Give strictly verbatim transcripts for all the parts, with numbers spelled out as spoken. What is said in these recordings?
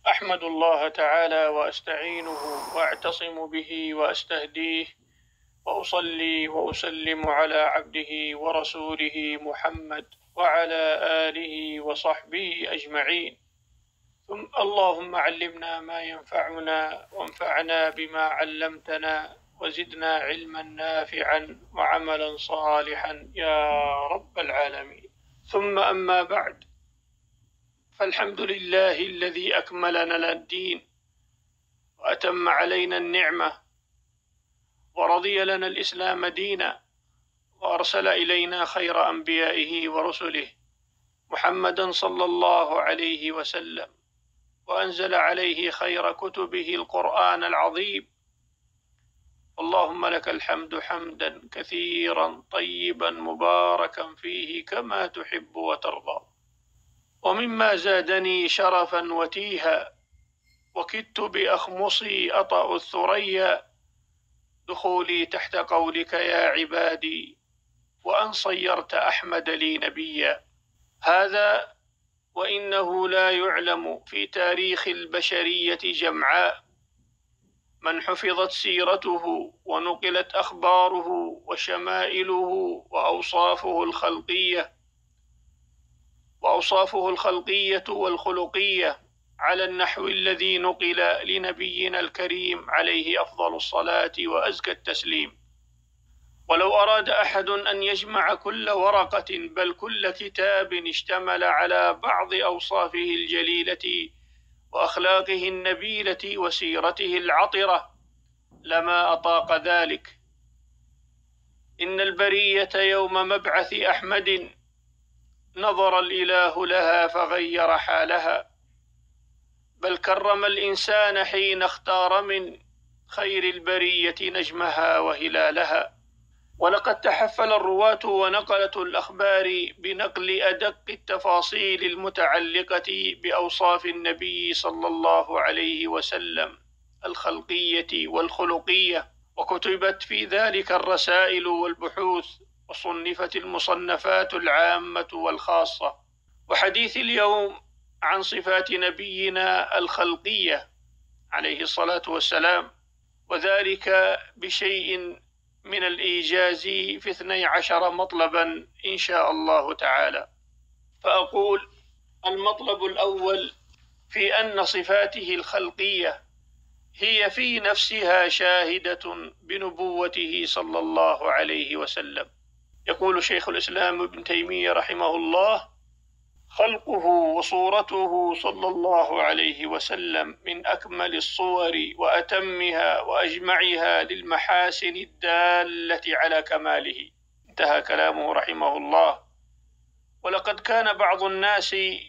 أحمد الله تعالى وأستعينه وأعتصم به وأستهديه، وأصلي وأسلم على عبده ورسوله محمد وعلى آله وصحبه أجمعين. ثم اللهم علمنا ما ينفعنا وانفعنا بما علمتنا وزدنا علما نافعا وعملا صالحا يا رب العالمين. ثم أما بعد، فالحمد لله الذي أكمل لنا الدين وأتم علينا النعمة ورضي لنا الإسلام دينا، وأرسل إلينا خير أنبيائه ورسله محمدا صلى الله عليه وسلم، وأنزل عليه خير كتبه القرآن العظيم. اللهم لك الحمد حمدا كثيرا طيبا مباركا فيه كما تحب وترضى. ومما زادني شرفا وتيها وكدت بأخمصي أطأ الثريا دخولي تحت قولك يا عبادي، وأن صيرت أحمد لي نبيا. هذا وإنه لا يعلم في تاريخ البشرية جمعاء من حفظت سيرته ونقلت أخباره وشمائله وأوصافه الخلقية وأوصافه الخلقية والخلقية على النحو الذي نقل لنبينا الكريم عليه أفضل الصلاة وأزكى التسليم. ولو أراد أحد أن يجمع كل ورقة بل كل كتاب اشتمل على بعض أوصافه الجليلة وأخلاقه النبيلة وسيرته العطرة لما أطاق ذلك. إن البرية يوم مبعث أحمد نظر الإله لها فغير حالها، بل كرم الإنسان حين اختار من خير البرية نجمها وهلالها. ولقد تحفل الرواة ونقلة الأخبار بنقل أدق التفاصيل المتعلقة بأوصاف النبي صلى الله عليه وسلم الخلقية والخلقية، وكتبت في ذلك الرسائل والبحوث، وصنفت المصنفات العامة والخاصة. وحديث اليوم عن صفات نبينا الخلقية عليه الصلاة والسلام، وذلك بشيء من الإيجاز في اثني عشر مطلبا إن شاء الله تعالى. فأقول: المطلب الأول في أن صفاته الخلقية هي في نفسها شاهدة بنبوته صلى الله عليه وسلم. يقول شيخ الإسلام ابن تيمية رحمه الله: خلقه وصورته صلى الله عليه وسلم من أكمل الصور وأتمها وأجمعها للمحاسن الدالة على كماله. انتهى كلامه رحمه الله. ولقد كان بعض الناس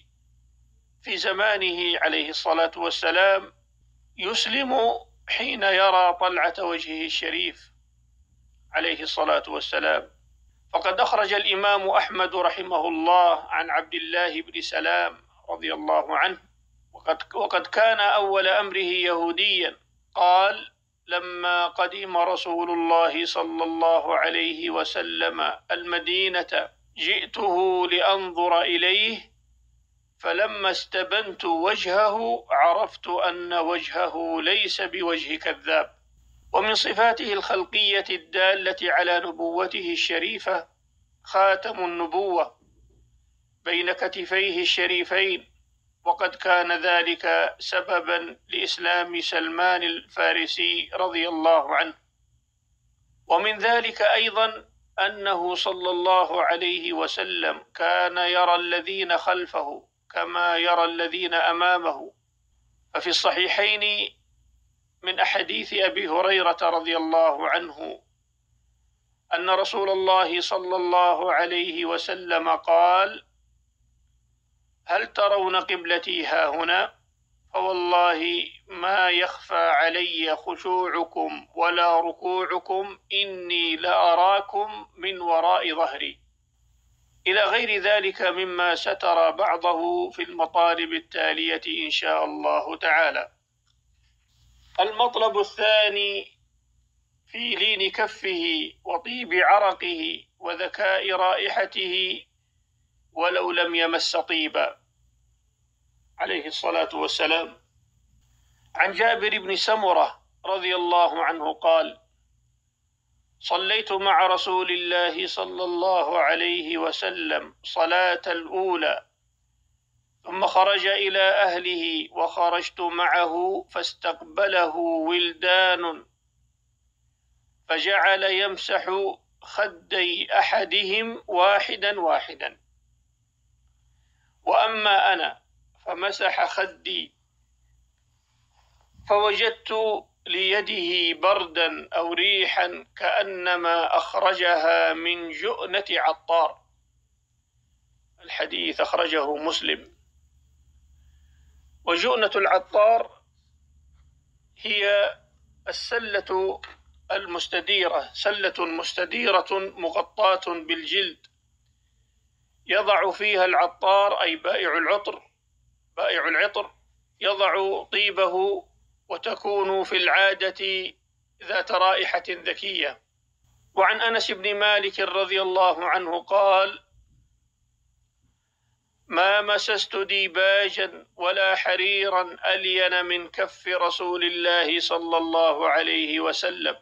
في زمانه عليه الصلاة والسلام يسلم حين يرى طلعة وجهه الشريف عليه الصلاة والسلام. فقد أخرج الإمام أحمد رحمه الله عن عبد الله بن سلام رضي الله عنه، وقد, وقد كان أول أمره يهوديا، قال: لما قدم رسول الله صلى الله عليه وسلم المدينة جئته لأنظر إليه، فلما استبنت وجهه عرفت أن وجهه ليس بوجه كذاب. ومن صفاته الخلقية الدالة على نبوته الشريفة خاتم النبوة بين كتفيه الشريفين، وقد كان ذلك سببا لإسلام سلمان الفارسي رضي الله عنه. ومن ذلك أيضا أنه صلى الله عليه وسلم كان يرى الذين خلفه كما يرى الذين أمامه. ففي الصحيحين من أحاديث أبي هريرة رضي الله عنه أن رسول الله صلى الله عليه وسلم قال: هل ترون قبلتي هاهنا؟ فوالله ما يخفى علي خشوعكم ولا ركوعكم، إني لأراكم من وراء ظهري، إلى غير ذلك مما ستر بعضه في المطالب التالية إن شاء الله تعالى. المطلب الثاني في لين كفه وطيب عرقه وذكاء رائحته ولو لم يمس طيبا عليه الصلاة والسلام. عن جابر بن سمرة رضي الله عنه قال: صليت مع رسول الله صلى الله عليه وسلم صلاة الأولى، ثم خرج إلى أهله وخرجت معه، فاستقبله ولدان فجعل يمسح خدي أحدهم واحدا واحدا، وأما أنا فمسح خدي، فوجدت ليده بردا أو ريحا كأنما أخرجها من جؤنة عطار. الحديث أخرجه مسلم. وجؤنة العطار هي السلة المستديرة، سلة مستديرة مغطاة بالجلد، يضع فيها العطار أي بائع العطر بائع العطر يضع طيبه، وتكون في العادة ذات رائحة ذكية. وعن أنس بن مالك رضي الله عنه قال: ما مسست ديباجا ولا حريرا ألين من كف رسول الله صلى الله عليه وسلم،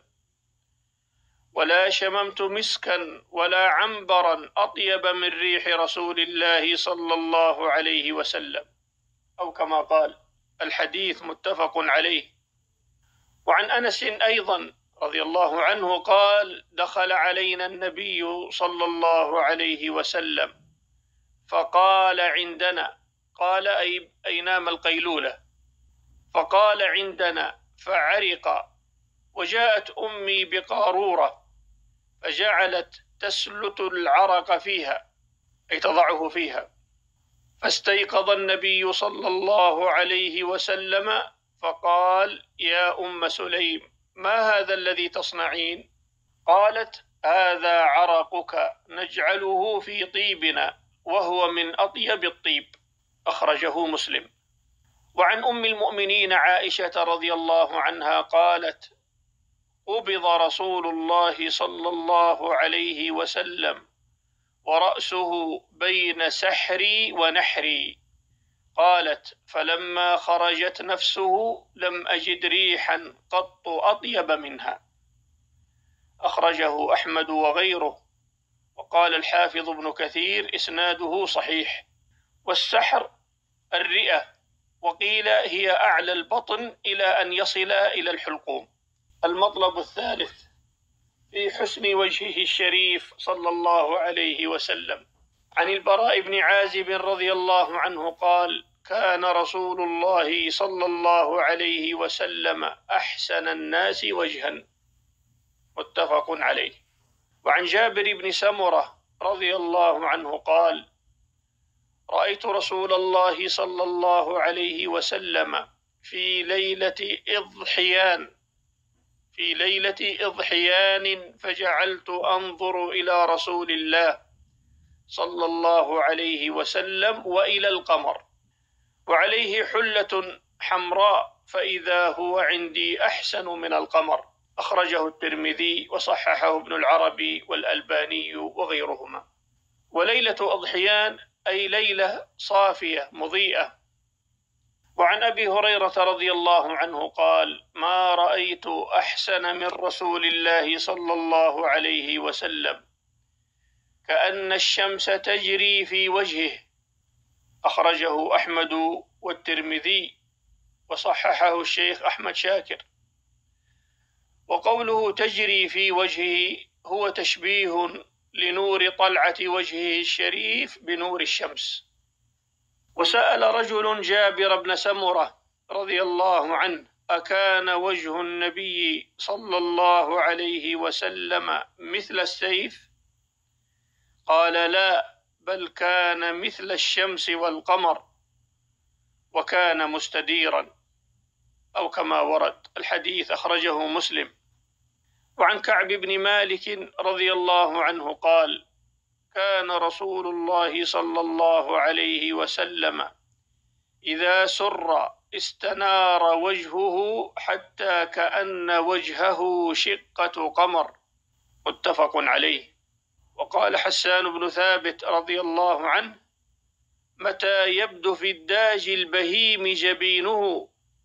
ولا شممت مسكا ولا عنبرا أطيب من ريح رسول الله صلى الله عليه وسلم، أو كما قال. الحديث متفق عليه. وعن أنس أيضا رضي الله عنه قال: دخل علينا النبي صلى الله عليه وسلم فقال عندنا، قال أي, أي نام القيلولة، فقال عندنا فعرق، وجاءت أمي بقارورة فجعلت تسلت العرق فيها أي تضعه فيها، فاستيقظ النبي صلى الله عليه وسلم فقال: يا أم سليم، ما هذا الذي تصنعين؟ قالت: هذا عرقك نجعله في طيبنا، وهو من أطيب الطيب. أخرجه مسلم. وعن أم المؤمنين عائشة رضي الله عنها قالت: قبض رسول الله صلى الله عليه وسلم ورأسه بين سحري ونحري. قالت: فلما خرجت نفسه لم أجد ريحا قط أطيب منها. أخرجه أحمد وغيره. وقال الحافظ ابن كثير: إسناده صحيح. والسحر الرئة، وقيل هي أعلى البطن إلى أن يصل إلى الحلقوم. المطلب الثالث في حسن وجهه الشريف صلى الله عليه وسلم. عن البراء بن عازب رضي الله عنه قال: كان رسول الله صلى الله عليه وسلم أحسن الناس وجها. متفق عليه. وعن جابر بن سمرة رضي الله عنه قال: رأيت رسول الله صلى الله عليه وسلم في ليلة إضحيان في ليلة إضحيان فجعلت أنظر إلى رسول الله صلى الله عليه وسلم وإلى القمر، وعليه حلة حمراء، فإذا هو عندي أحسن من القمر. أخرجه الترمذي وصححه ابن العربي والألباني وغيرهما. وليلة أضحيان أي ليلة صافية مضيئة. وعن أبي هريرة رضي الله عنه قال: ما رأيت أحسن من رسول الله صلى الله عليه وسلم، كأن الشمس تجري في وجهه. أخرجه أحمد والترمذي وصححه الشيخ أحمد شاكر. وقوله تجري في وجهه هو تشبيه لنور طلعة وجهه الشريف بنور الشمس. وسأل رجل جابر بن سمرة رضي الله عنه: أكان وجه النبي صلى الله عليه وسلم مثل السيف؟ قال: لا، بل كان مثل الشمس والقمر، وكان مستديرا، أو كما ورد. الحديث أخرجه مسلم. وعن كعب بن مالك رضي الله عنه قال: كان رسول الله صلى الله عليه وسلم إذا سر استنار وجهه حتى كأن وجهه شقة قمر. متفق عليه. وقال حسان بن ثابت رضي الله عنه: متى يبدو في الداج البهيم جبينه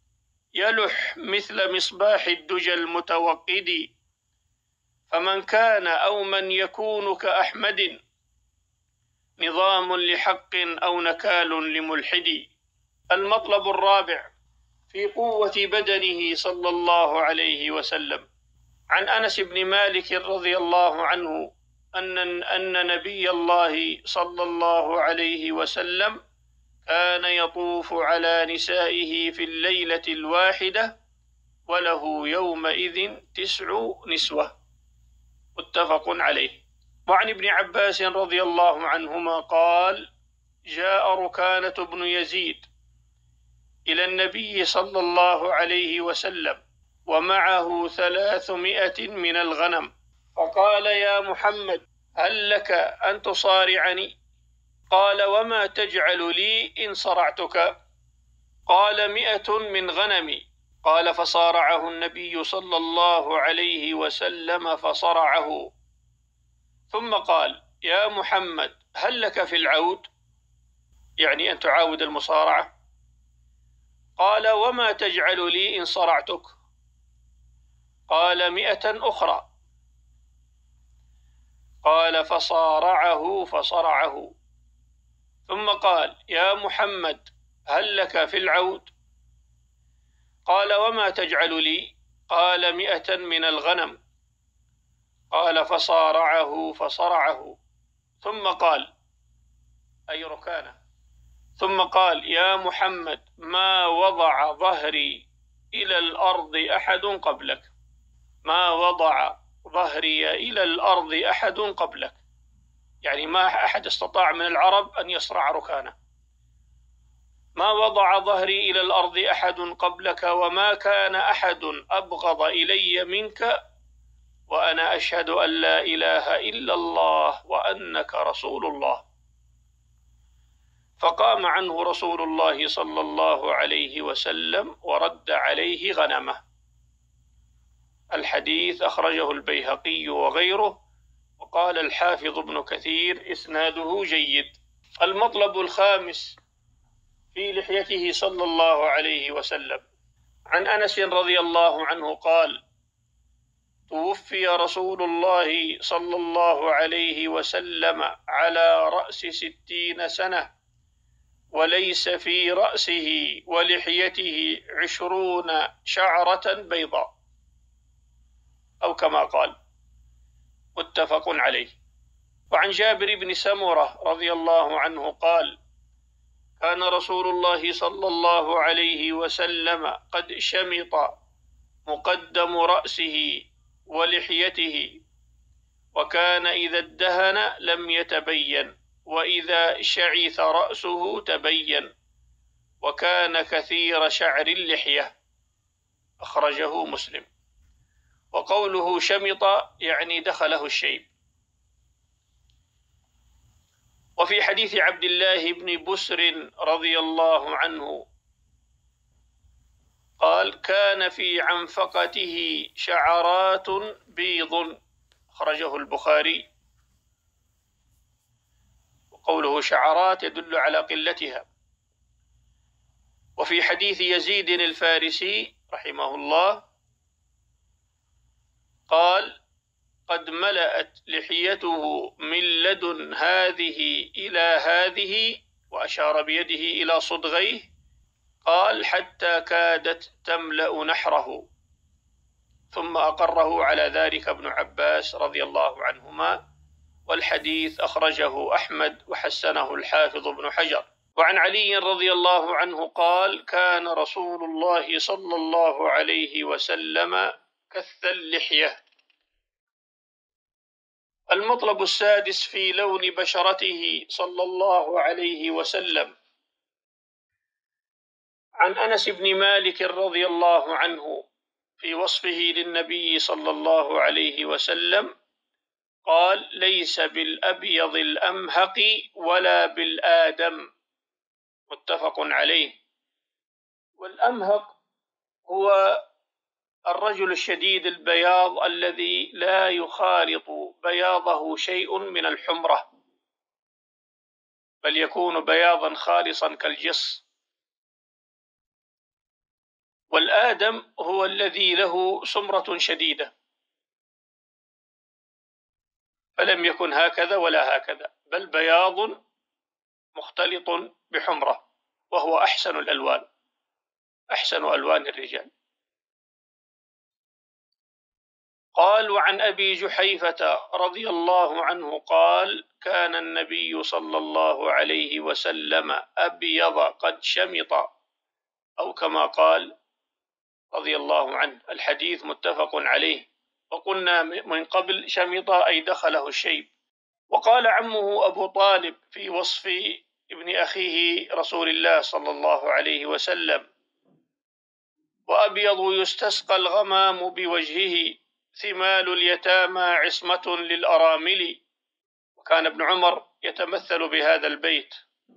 يلح مثل مصباح الدجى المتوقد، فمن كان أو من يكون كأحمد، نظام لحق أو نكال لملحد. المطلب الرابع في قوة بدنه صلى الله عليه وسلم. عن أنس بن مالك رضي الله عنه أن أن نبي الله صلى الله عليه وسلم كان يطوف على نسائه في الليلة الواحدة وله يومئذ تسع نسوة، متفق عليه. وعن ابن عباس رضي الله عنهما قال: جاء ركانة بن يزيد إلى النبي صلى الله عليه وسلم ومعه ثلاثمائة من الغنم، فقال: يا محمد، هل لك أن تصارعني؟ قال: وما تجعل لي إن صرعتك؟ قال: مئة من غنمي. قال: فصارعه النبي صلى الله عليه وسلم فصرعه، ثم قال: يا محمد، هل لك في العود؟ يعني أن تعاود المصارعة. قال: وما تجعل لي إن صرعتك؟ قال: مئة أخرى. قال: فصارعه فصرعه، ثم قال: يا محمد، هل لك في العود؟ قال: وما تجعل لي؟ قال: مئة من الغنم. قال: فصارعه فصرعه، ثم قال، أي ركانة، ثم قال: يا محمد، ما وضع ظهري إلى الأرض أحد قبلك، ما وضع ظهري إلى الأرض أحد قبلك، يعني ما أحد استطاع من العرب أن يصرع ركانة. ما وضع ظهري إلى الأرض أحد قبلك، وما كان أحد أبغض إلي منك، وأنا أشهد أن لا إله إلا الله وأنك رسول الله. فقام عنه رسول الله صلى الله عليه وسلم ورد عليه غنمه. الحديث أخرجه البيهقي وغيره، وقال الحافظ ابن كثير: إسناده جيد. المطلب الخامس في لحيته صلى الله عليه وسلم. عن أنس رضي الله عنه قال: توفي رسول الله صلى الله عليه وسلم على رأس ستين سنة، وليس في رأسه ولحيته عشرون شعرة بيضاء، أو كما قال، متفق عليه. وعن جابر بن سمرة رضي الله عنه قال: كان رسول الله صلى الله عليه وسلم قد شمط مقدم رأسه ولحيته، وكان إذا ادهن لم يتبين، وإذا شعث رأسه تبين، وكان كثير شعر اللحية. أخرجه مسلم. وقوله شمط يعني دخله الشيب. وفي حديث عبد الله بن بسر رضي الله عنه قال: كان في عنفقته شعرات بيض. أخرجه البخاري. وقوله شعرات يدل على قلتها. وفي حديث يزيد الفارسي رحمه الله قال: قد ملأت لحيته من لدن هذه إلى هذه، وأشار بيده إلى صدغيه، قال: حتى كادت تملأ نحره. ثم أقره على ذلك ابن عباس رضي الله عنهما، والحديث أخرجه أحمد وحسنه الحافظ ابن حجر. وعن علي رضي الله عنه قال: كان رسول الله صلى الله عليه وسلم كث اللحية. المطلب السادس في لون بشرته صلى الله عليه وسلم. عن أنس بن مالك رضي الله عنه في وصفه للنبي صلى الله عليه وسلم قال: ليس بالأبيض الأمهق ولا بالآدم، متفق عليه. والأمهق هو الرجل الشديد البياض الذي لا يخالط بياضه شيء من الحمرة، بل يكون بياضا خالصا كالجص. والآدم هو الذي له سمرة شديدة، فلم يكن هكذا ولا هكذا، بل بياض مختلط بحمرة، وهو أحسن الألوان، أحسن ألوان الرجال. قال: وعن أبي جحيفة رضي الله عنه قال: كان النبي صلى الله عليه وسلم أبيض قد شمط، أو كما قال رضي الله عنه. الحديث متفق عليه. وقلنا من قبل شمط أي دخله الشيب. وقال عمه أبو طالب في وصف ابن أخيه رسول الله صلى الله عليه وسلم: وأبيض يستسقى الغمام بوجهه، ثمال اليتامى عصمة للأرامل. وكان ابن عمر يتمثل بهذا البيت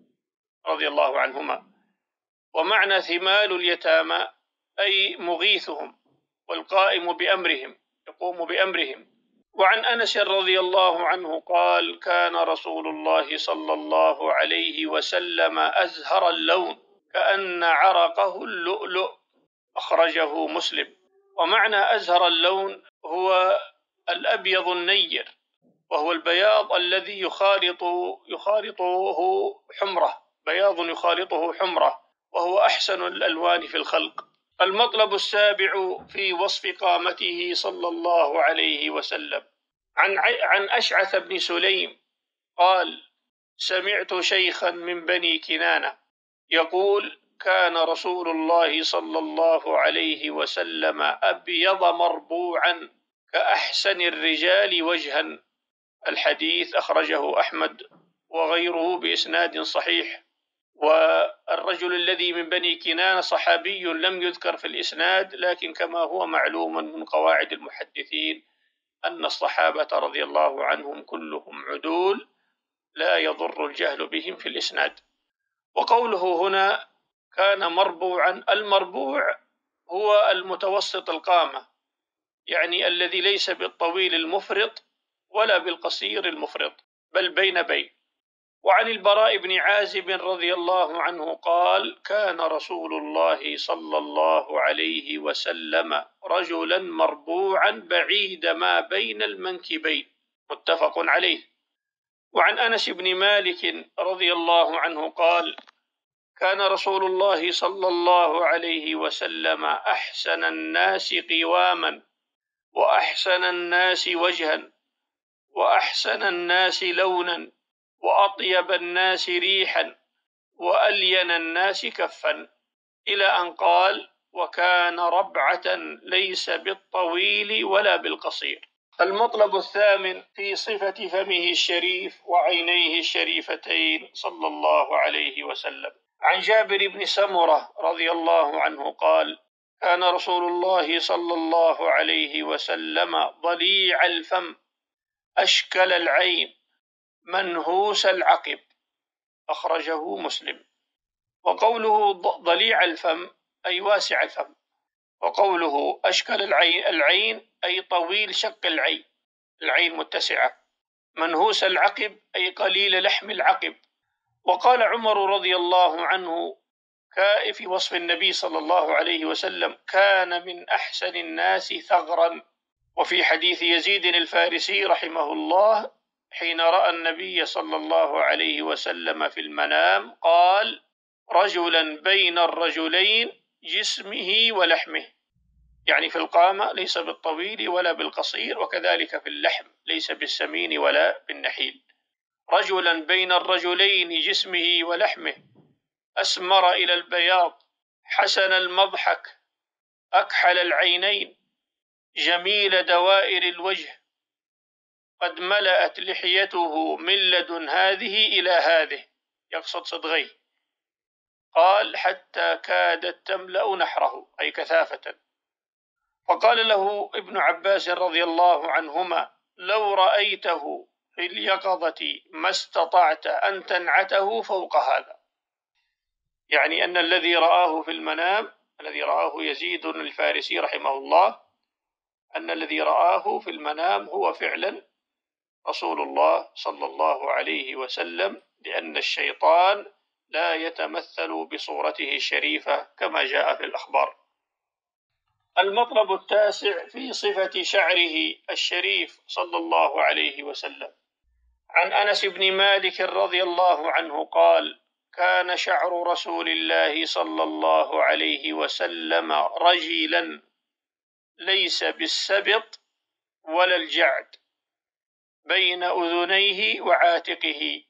رضي الله عنهما. ومعنى ثمال اليتامى أي مغيثهم والقائم بأمرهم، يقوم بأمرهم. وعن أنس رضي الله عنه قال: كان رسول الله صلى الله عليه وسلم أزهر اللون كأن عرقه اللؤلؤ، أخرجه مسلم. ومعنى أزهر اللون هو الأبيض النير، وهو البياض الذي يخالط يخالطه حمرة، بياض يخالطه حمرة، وهو أحسن الألوان في الخلق. المطلب السابع في وصف قامته صلى الله عليه وسلم. عن عن أشعث بن سليم قال: سمعت شيخا من بني كنانة يقول: كان رسول الله صلى الله عليه وسلم أبيض مربوعا كأحسن الرجال وجها. الحديث أخرجه أحمد وغيره بإسناد صحيح. والرجل الذي من بني كنانة صحابي لم يذكر في الإسناد، لكن كما هو معلوم من قواعد المحدثين أن الصحابة رضي الله عنهم كلهم عدول، لا يضر الجهل بهم في الإسناد. وقوله هنا كان مربوعا، المربوع هو المتوسط القامة، يعني الذي ليس بالطويل المفرط ولا بالقصير المفرط، بل بين بين. وعن البراء بن عازب رضي الله عنه قال: كان رسول الله صلى الله عليه وسلم رجلا مربوعا بعيد ما بين المنكبين، متفق عليه. وعن أنس بن مالك رضي الله عنه قال: كان رسول الله صلى الله عليه وسلم أحسن الناس قواما، وأحسن الناس وجها، وأحسن الناس لونا، وأطيب الناس ريحا، وألين الناس كفا، إلى أن قال: وكان ربعة ليس بالطويل ولا بالقصير. المطلب الثامن في صفة فمه الشريف وعينيه الشريفتين صلى الله عليه وسلم. عن جابر بن سمرة رضي الله عنه قال: كان رسول الله صلى الله عليه وسلم ضليع الفم، أشكل العين، منهوس العقب، أخرجه مسلم. وقوله ضليع الفم أي واسع الفم، وقوله أشكل العين, العين أي طويل شق العين، العين متسعة. منهوس العقب أي قليل لحم العقب. وقال عمر رضي الله عنه في وصف النبي صلى الله عليه وسلم: كان من أحسن الناس ثغرا. وفي حديث يزيد الفارسي رحمه الله حين رأى النبي صلى الله عليه وسلم في المنام قال: رجلا بين الرجلين جسمه ولحمه، يعني في القامة ليس بالطويل ولا بالقصير، وكذلك في اللحم ليس بالسمين ولا بالنحيل. رجلا بين الرجلين جسمه ولحمه، أسمر إلى البياض، حسن المضحك، أكحل العينين، جميل دوائر الوجه، قد ملأت لحيته من لدن هذه إلى هذه، يقصد صدغيه. قال: حتى كادت تملأ نحره، أي كثافة. فقال له ابن عباس رضي الله عنهما: لو رأيته في اليقظة ما استطعت أن تنعته فوق هذا. يعني أن الذي رآه في المنام، الذي رآه يزيد الفارسي رحمه الله، أن الذي رآه في المنام هو فعلا رسول الله صلى الله عليه وسلم، لأن الشيطان لا يتمثل بصورته الشريفة كما جاء في الأخبار. المطلب التاسع في صفة شعره الشريف صلى الله عليه وسلم. عن أنس بن مالك رضي الله عنه قال: كان شعر رسول الله صلى الله عليه وسلم رجلا ليس بالسبط ولا الجعد بين أذنيه وعاتقه،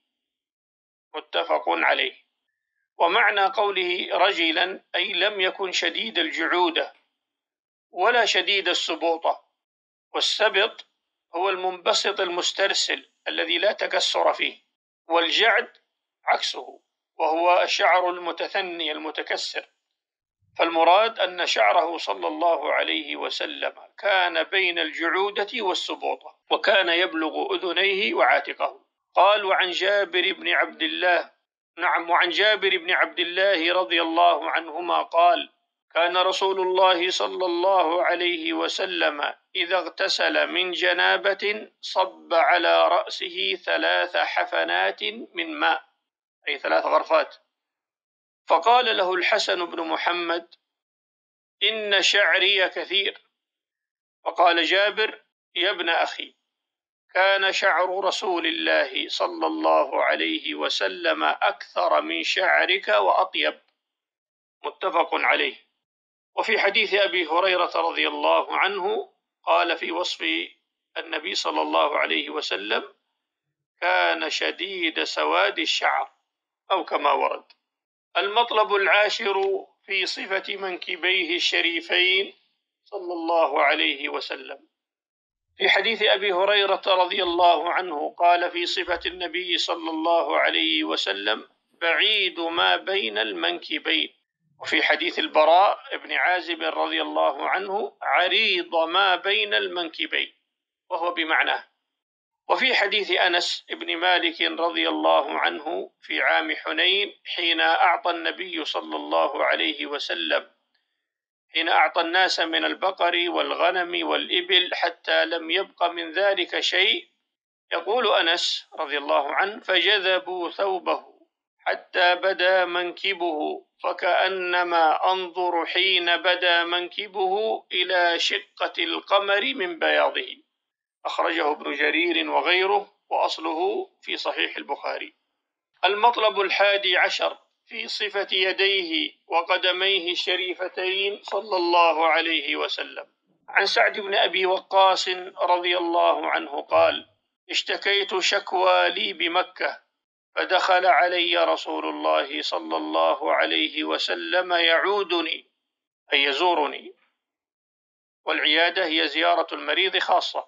متفق عليه. ومعنى قوله رجلا أي لم يكن شديد الجعودة ولا شديد السبوطة، والسبط هو المنبسط المسترسل الذي لا تكسر فيه، والجعد عكسه وهو الشعر المتثني المتكسر. فالمراد أن شعره صلى الله عليه وسلم كان بين الجعودة والسبوطة، وكان يبلغ أذنيه وعاتقه. قال: وعن جابر بن عبد الله نعم وعن جابر بن عبد الله رضي الله عنهما قال: كان رسول الله صلى الله عليه وسلم إذا اغتسل من جنابة صب على رأسه ثلاث حفنات من ماء، أي ثلاث غرفات. فقال له الحسن بن محمد: إن شعري كثير. فقال جابر: يا ابن أخي، كان شعر رسول الله صلى الله عليه وسلم أكثر من شعرك وأطيب، متفق عليه. وفي حديث أبي هريرة رضي الله عنه قال في وصف النبي صلى الله عليه وسلم: كان شديد سواد الشعر، أو كما ورد. المطلب العاشر في صفة منكبيه الشريفين صلى الله عليه وسلم. في حديث أبي هريرة رضي الله عنه قال في صفة النبي صلى الله عليه وسلم: بعيد ما بين المنكبين. وفي حديث البراء بن عازب رضي الله عنه: عريض ما بين المنكبين، وهو بمعناه. وفي حديث أنس بن مالك رضي الله عنه في عام حنين حين أعطى النبي صلى الله عليه وسلم حين أعطى الناس من البقر والغنم والإبل حتى لم يبق من ذلك شيء، يقول أنس رضي الله عنه: فجذبوا ثوبه حتى بدا منكبه، فكأنما أنظر حين بدا منكبه إلى شقة القمر من بياضه. أخرجه ابن جرير وغيره، وأصله في صحيح البخاري. المطلب الحادي عشر في صفة يديه وقدميه الشريفتين صلى الله عليه وسلم. عن سعد بن أبي وقاص رضي الله عنه قال: اشتكيت شكوى لي بمكة، فدخل علي رسول الله صلى الله عليه وسلم يعودني، أي يزورني، والعيادة هي زيارة المريض خاصة.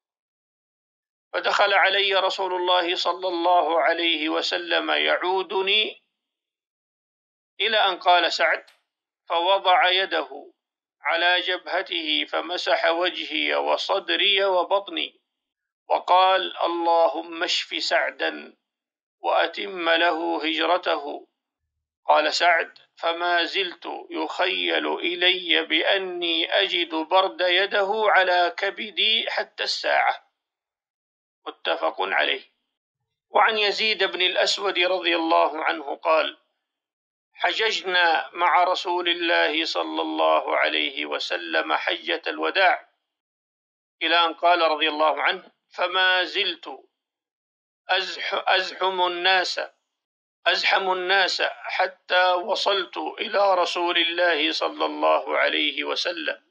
فدخل علي رسول الله صلى الله عليه وسلم يعودني، إلى أن قال سعد: فوضع يده على جبهته فمسح وجهي وصدري وبطني، وقال: اللهم اشف سعدا وأتم له هجرته. قال سعد: فما زلت يخيل إلي بأني أجد برد يده على كبدي حتى الساعة، متفق عليه. وعن يزيد بن الأسود رضي الله عنه قال: حججنا مع رسول الله صلى الله عليه وسلم حجة الوداع، إلى أن قال رضي الله عنه: فما زلت أزحم الناس أزحم الناس حتى وصلت إلى رسول الله صلى الله عليه وسلم،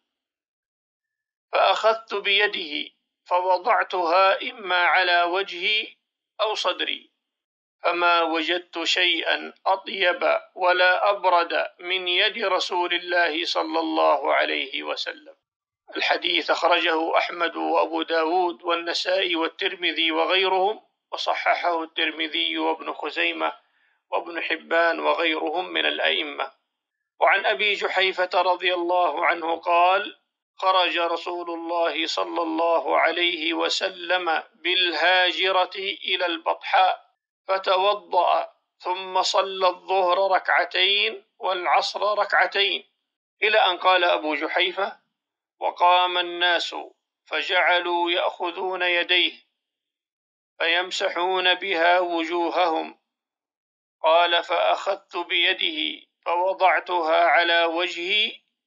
فأخذت بيده فوضعتها إما على وجهي أو صدري، فما وجدت شيئا أطيب ولا أبرد من يد رسول الله صلى الله عليه وسلم. الحديث أخرجه أحمد وأبو داود والنسائي والترمذي وغيرهم، وصححه الترمذي وابن خزيمة وابن حبان وغيرهم من الأئمة. وعن أبي جحيفة رضي الله عنه قال: خرج رسول الله صلى الله عليه وسلم بالهاجرة إلى البطحاء، فتوضأ ثم صلى الظهر ركعتين والعصر ركعتين، إلى أن قال أبو جحيفة: وقام الناس فجعلوا يأخذون يديه فيمسحون بها وجوههم. قال: فأخذت بيده فوضعتها على وجهي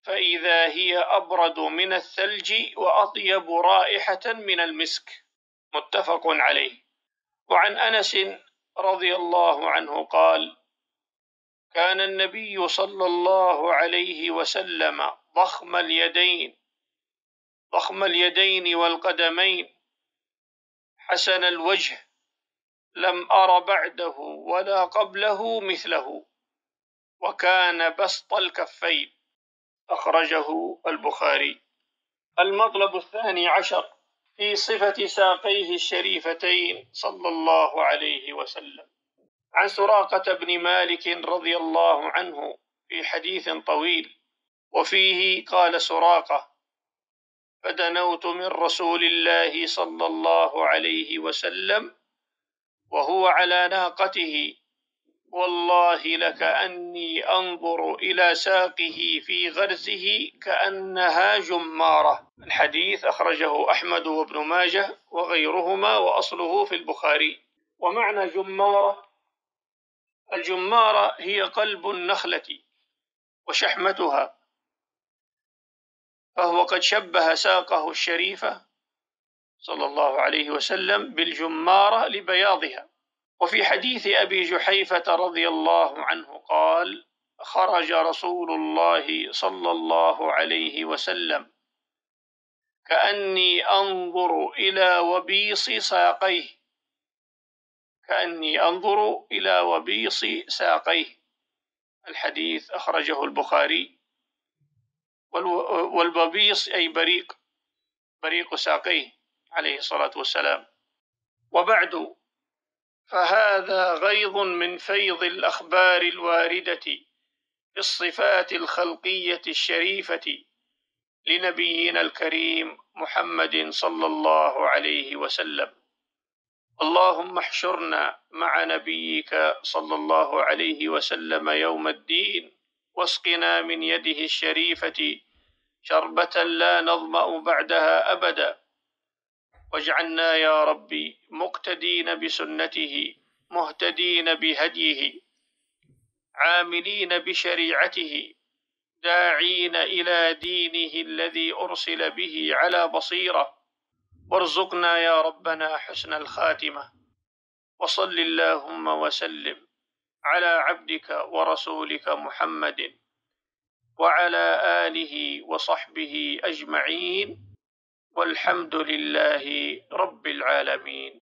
فإذا هي أبرد من الثلج وأطيب رائحة من المسك. متفق عليه. وعن أنس رضي الله عنه قال: كان النبي صلى الله عليه وسلم ضخم اليدين ضخم اليدين والقدمين حسن الوجه، لم أر بعده ولا قبله مثله، وكان بسط الكفين. أخرجه البخاري. المطلب الثاني عشر في صفة ساقيه الشريفتين صلى الله عليه وسلم. عن سراقة بن مالك رضي الله عنه في حديث طويل، وفيه قال سراقة: فدنوت من رسول الله صلى الله عليه وسلم وهو على ناقته، والله لكأني أنظر إلى ساقه في غرزه كأنها جمارة. الحديث أخرجه أحمد وابن ماجه وغيرهما، وأصله في البخاري. ومعنى جمارة: الجمارة هي قلب النخلة وشحمتها، فهو قد شبه ساقه الشريفة صلى الله عليه وسلم بالجمارة لبياضها. وفي حديث أبي جحيفة رضي الله عنه قال: خرج رسول الله صلى الله عليه وسلم كأني أنظر إلى وبيص ساقيه كأني أنظر إلى وبيص ساقيه. الحديث أخرجه البخاري. والوبيص أي بريق بريق ساقيه عليه الصلاة والسلام. وبعد، فهذا غيض من فيض الأخبار الواردة في الصفات الخلقية الشريفة لنبينا الكريم محمد صلى الله عليه وسلم. اللهم احشرنا مع نبيك صلى الله عليه وسلم يوم الدين، واسقنا من يده الشريفة شربة لا نظمأ بعدها أبدا، واجعلنا يا ربي مقتدين بسنته، مهتدين بهديه، عاملين بشريعته، داعين إلى دينه الذي أرسل به على بصيرة. وارزقنا يا ربنا حسن الخاتمة. وصل اللهم وسلم على عبدك ورسولك محمد وعلى آله وصحبه أجمعين، والحمد لله رب العالمين.